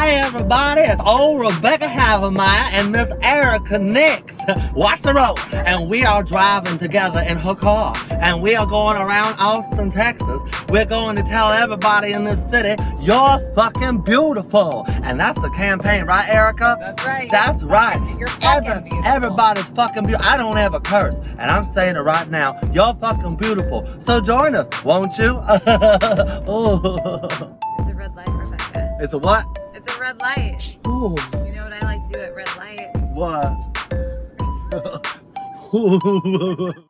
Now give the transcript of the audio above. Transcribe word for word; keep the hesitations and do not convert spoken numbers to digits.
Hey everybody, it's old Rebecca Havemeyer and Miss Erica Nix. Watch the road. And we are driving together in her car. And we are going around Austin, Texas. We're going to tell everybody in this city, you're fucking beautiful. And that's the campaign, right, Erica? That's right. That's right. You're fucking Every, beautiful. Everybody's fucking beautiful. I don't ever curse. And I'm saying it right now, you're fucking beautiful. So join us, won't you? Oh. It's a red light, Rebecca. It's a what? It's a red light. Ooh. You know what I like to do at red light? What?